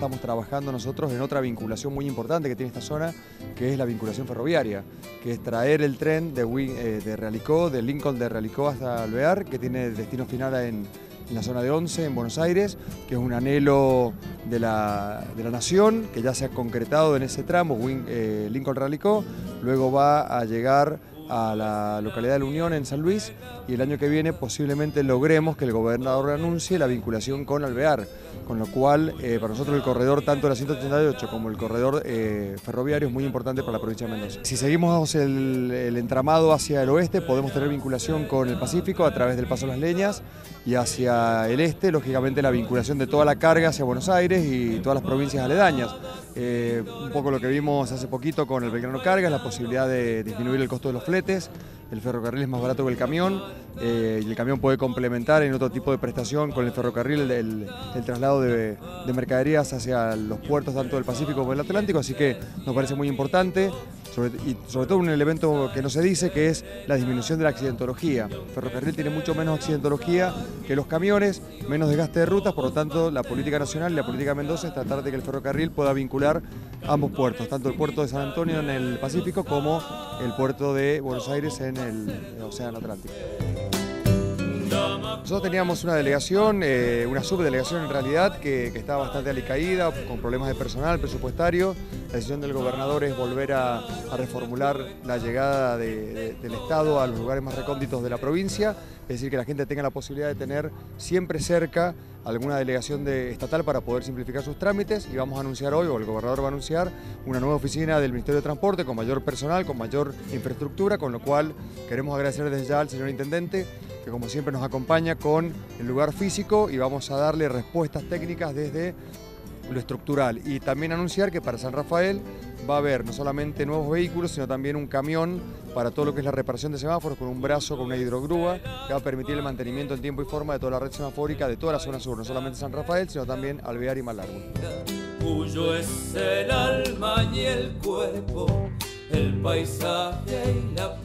estamos trabajando nosotros en otra vinculación muy importante que tiene esta zona, que es la vinculación ferroviaria, que es traer el tren de Realicó, de Lincoln de Realicó hasta Alvear, que tiene destino final en la zona de Once, en Buenos Aires, que es un anhelo de la nación, que ya se ha concretado en ese tramo, Lincoln-Realicó, luego va a llegar a la localidad de La Unión, en San Luis, y el año que viene posiblemente logremos que el gobernador anuncie la vinculación con Alvear, con lo cual para nosotros el corredor tanto de la 188 como el corredor ferroviario es muy importante para la provincia de Mendoza. Si seguimos el entramado hacia el oeste, podemos tener vinculación con el Pacífico a través del Paso Las Leñas, y hacia el este, lógicamente, la vinculación de toda la carga hacia Buenos Aires y todas las provincias aledañas. Un poco lo que vimos hace poquito con el Belgrano Cargas, la posibilidad de disminuir el costo de los fletes. El ferrocarril es más barato que el camión, y el camión puede complementar en otro tipo de prestación con el ferrocarril el traslado de mercaderías hacia los puertos tanto del Pacífico como del Atlántico, así que nos parece muy importante, sobre todo un elemento que no se dice, que es la disminución de la accidentología. El ferrocarril tiene mucho menos accidentología que los camiones, menos desgaste de rutas, por lo tanto la política nacional y la política de Mendoza es tratar de que el ferrocarril pueda vincular ambos puertos, tanto el puerto de San Antonio en el Pacífico como el puerto de Buenos Aires en el Océano Atlántico. Nosotros teníamos una delegación, una subdelegación en realidad, que estaba bastante alicaída, con problemas de personal, presupuestario. La decisión del gobernador es volver a reformular la llegada del Estado a los lugares más recónditos de la provincia, es decir, que la gente tenga la posibilidad de tener siempre cerca alguna delegación estatal para poder simplificar sus trámites, y vamos a anunciar hoy, o el gobernador va a anunciar, una nueva oficina del Ministerio de Transporte con mayor personal, con mayor infraestructura, con lo cual queremos agradecer desde ya al señor Intendente, que como siempre nos acompaña con el lugar físico, y vamos a darle respuestas técnicas desde lo estructural. Y también anunciar que para San Rafael va a haber no solamente nuevos vehículos, sino también un camión para todo lo que es la reparación de semáforos, con un brazo, con una hidrogrúa, que va a permitir el mantenimiento en tiempo y forma de toda la red semafórica de toda la zona sur, no solamente San Rafael, sino también Alvear y Malargüe. Tuyo es el alma y el cuerpo, el paisaje y la